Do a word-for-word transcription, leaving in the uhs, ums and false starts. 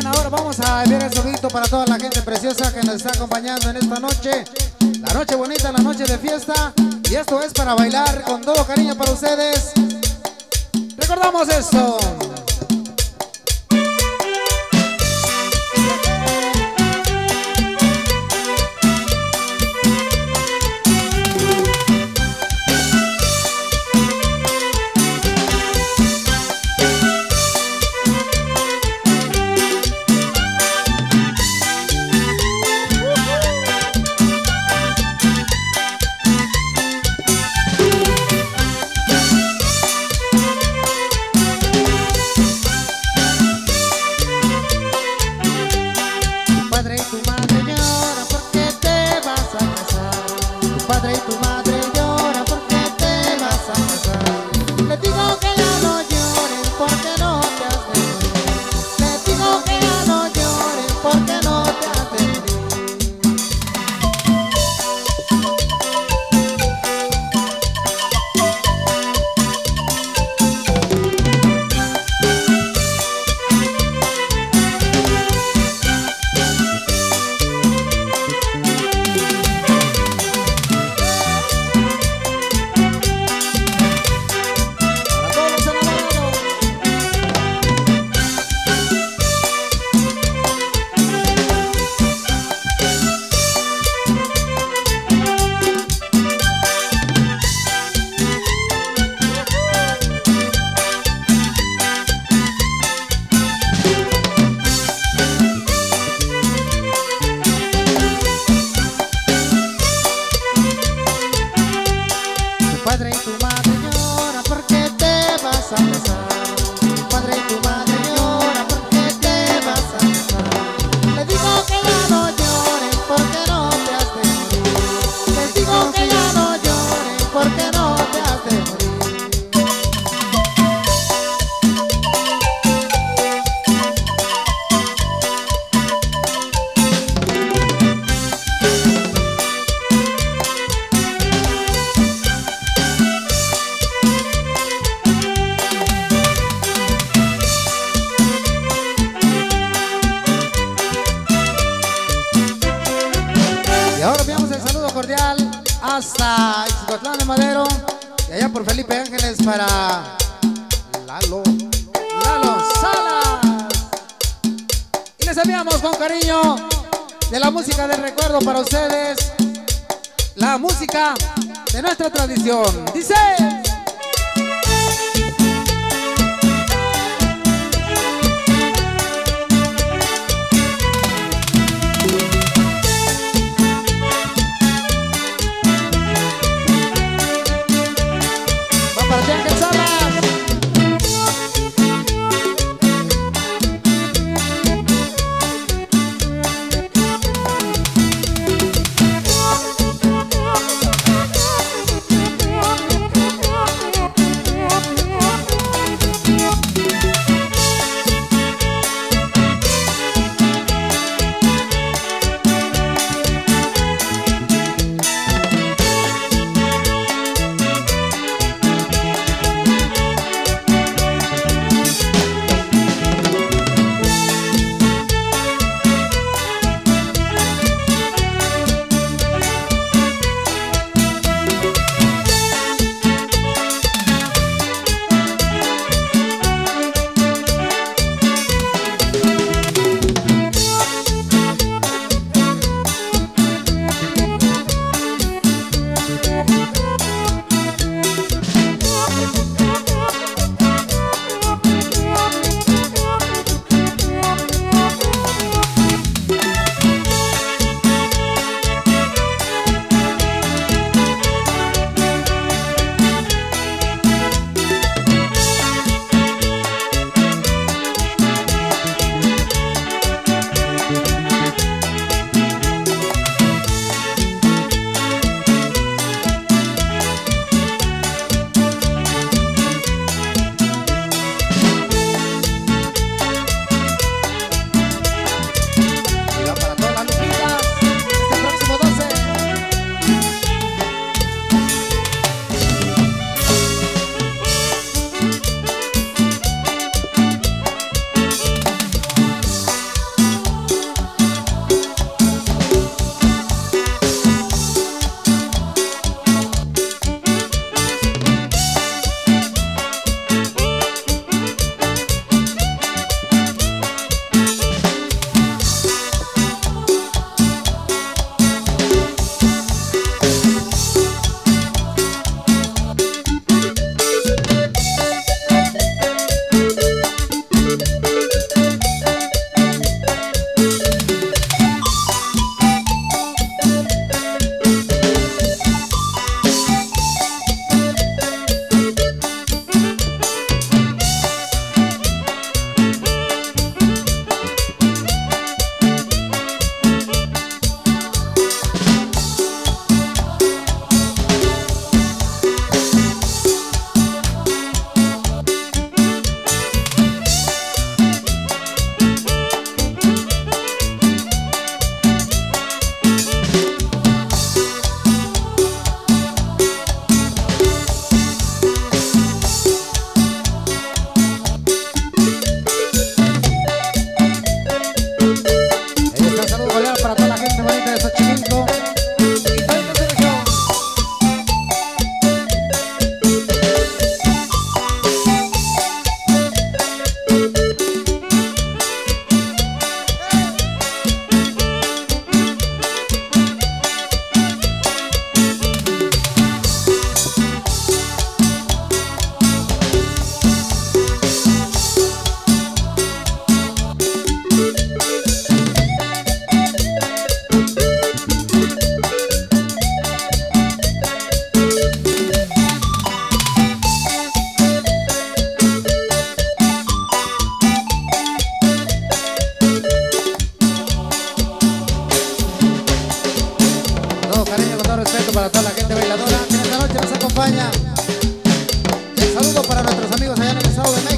ahora vamos a enviar el saludito para toda la gente preciosa que nos está acompañando en esta noche. La noche bonita, la noche de fiesta. Y esto es para bailar con todo cariño para ustedes. Recordamos esto. Y ahora enviamos el saludo cordial hasta Ixcotlán de Madero y allá por Felipe Ángeles para Lalo, Lalo Salas. Y les enviamos con cariño de la música del recuerdo para ustedes, la música de nuestra tradición. Dice... respeto para toda la gente bailadora que esta noche nos acompaña. Y el saludo para nuestros amigos allá en el estado de México.